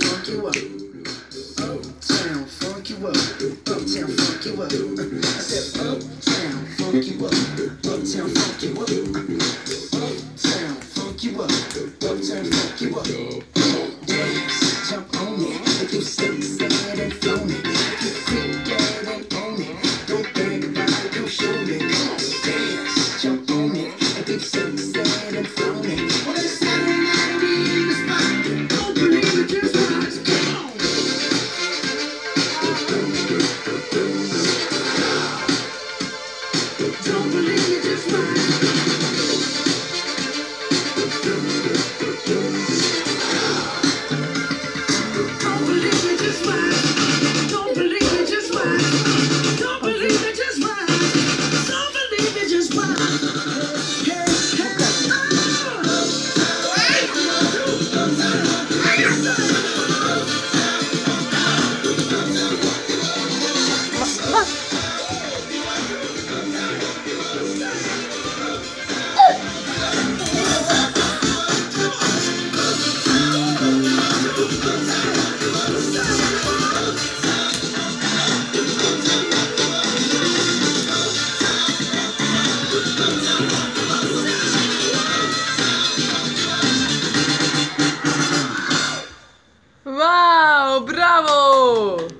funk you up. Uptown, funk you up. Uptown, funk you up. I said uptown, funk you up. Uptown, funk you up. Uptown, funk you up. Uptown, funk you up. Dance, jump on it. If you stick, stand and flown it. If you freak out and own it. Don't brag about it, come show me. Come on, dance, jump on it. If you stick, stand and flown it. Well, it's Saturday night in the spot. Don't believe it, just watch. Come on. Don't believe it, just watch. Don't believe it, just watch. Don't believe it, just watch. Don't believe it, just watch. Don't believe it, just watch. Wow, bravo!